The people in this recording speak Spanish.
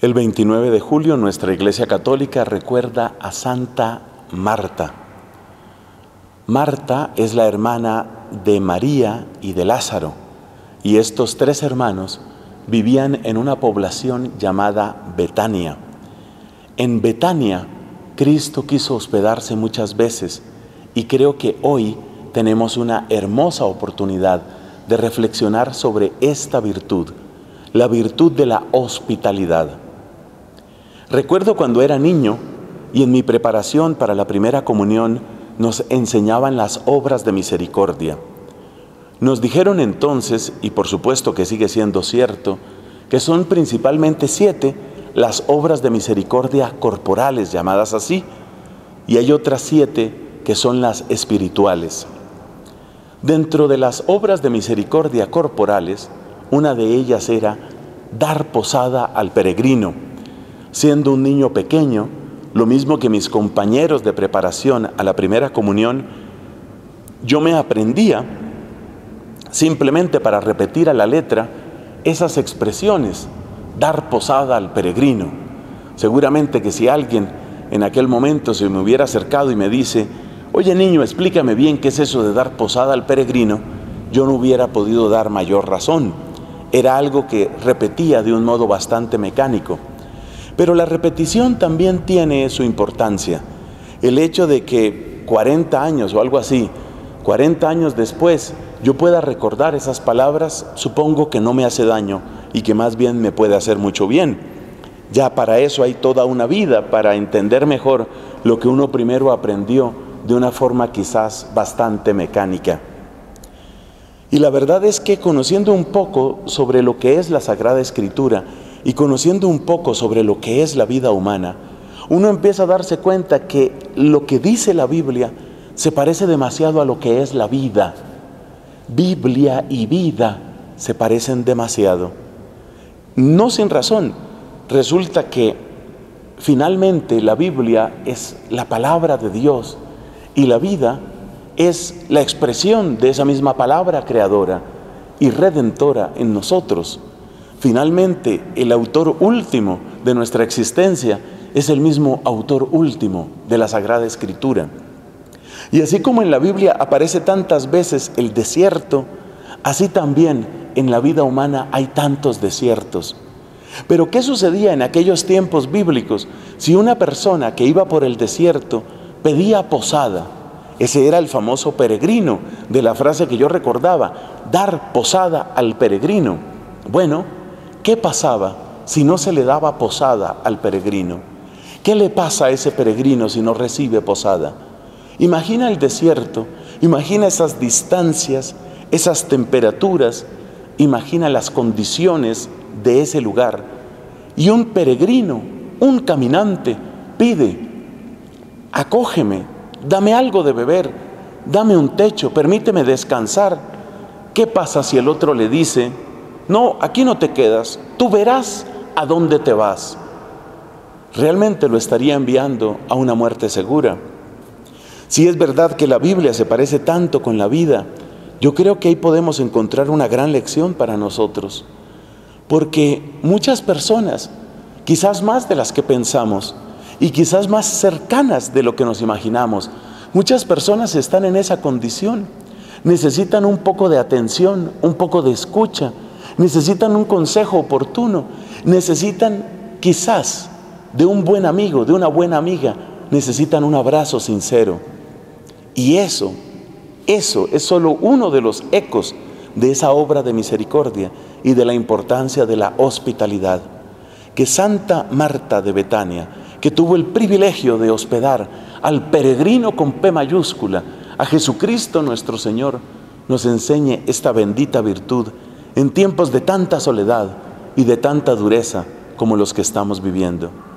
El 29 de julio nuestra Iglesia Católica recuerda a Santa Marta. Marta es la hermana de María y de Lázaro, y estos tres hermanos vivían en una población llamada Betania. En Betania, Cristo quiso hospedarse muchas veces, y creo que hoy tenemos una hermosa oportunidad de reflexionar sobre esta virtud, la virtud de la hospitalidad. Recuerdo cuando era niño y en mi preparación para la primera comunión nos enseñaban las obras de misericordia. Nos dijeron entonces, y por supuesto que sigue siendo cierto, que son principalmente 7 las obras de misericordia corporales, llamadas así, y hay otras 7 que son las espirituales. Dentro de las obras de misericordia corporales, una de ellas era dar posada al peregrino. Siendo un niño pequeño, lo mismo que mis compañeros de preparación a la primera comunión, yo me aprendía, simplemente para repetir a la letra, esas expresiones, dar posada al peregrino. Seguramente que si alguien en aquel momento se me hubiera acercado y me dice, oye niño, explícame bien qué es eso de dar posada al peregrino, yo no hubiera podido dar mayor razón. Era algo que repetía de un modo bastante mecánico. Pero la repetición también tiene su importancia. El hecho de que 40 años o algo así, 40 años después, yo pueda recordar esas palabras, supongo que no me hace daño y que más bien me puede hacer mucho bien. Ya para eso hay toda una vida, para entender mejor lo que uno primero aprendió de una forma quizás bastante mecánica. Y la verdad es que conociendo un poco sobre lo que es la Sagrada Escritura y conociendo un poco sobre lo que es la vida humana, uno empieza a darse cuenta que lo que dice la Biblia se parece demasiado a lo que es la vida. Biblia y vida se parecen demasiado. No sin razón. Resulta que finalmente la Biblia es la palabra de Dios y la vida es la expresión de esa misma palabra creadora y redentora en nosotros. Finalmente, el autor último de nuestra existencia es el mismo autor último de la Sagrada Escritura. Y así como en la Biblia aparece tantas veces el desierto, así también en la vida humana hay tantos desiertos. Pero ¿qué sucedía en aquellos tiempos bíblicos si una persona que iba por el desierto pedía posada? Ese era el famoso peregrino de la frase que yo recordaba, dar posada al peregrino. Bueno, ¿qué pasaba si no se le daba posada al peregrino? ¿Qué le pasa a ese peregrino si no recibe posada? Imagina el desierto, imagina esas distancias, esas temperaturas, imagina las condiciones de ese lugar. Y un peregrino, un caminante, pide, acógeme, dame algo de beber, dame un techo, permíteme descansar. ¿Qué pasa si el otro le dice, no, aquí no te quedas, tú verás a dónde te vas? Realmente lo estaría enviando a una muerte segura. Si es verdad que la Biblia se parece tanto con la vida, yo creo que ahí podemos encontrar una gran lección para nosotros. Porque muchas personas, quizás más de las que pensamos y quizás más cercanas de lo que nos imaginamos, muchas personas están en esa condición. Necesitan un poco de atención, un poco de escucha, necesitan un consejo oportuno, necesitan quizás de un buen amigo, de una buena amiga, necesitan un abrazo sincero. Y eso es solo uno de los ecos de esa obra de misericordia y de la importancia de la hospitalidad. Que Santa Marta de Betania, que tuvo el privilegio de hospedar al peregrino con P mayúscula, a Jesucristo nuestro Señor, nos enseñe esta bendita virtud en tiempos de tanta soledad y de tanta dureza como los que estamos viviendo.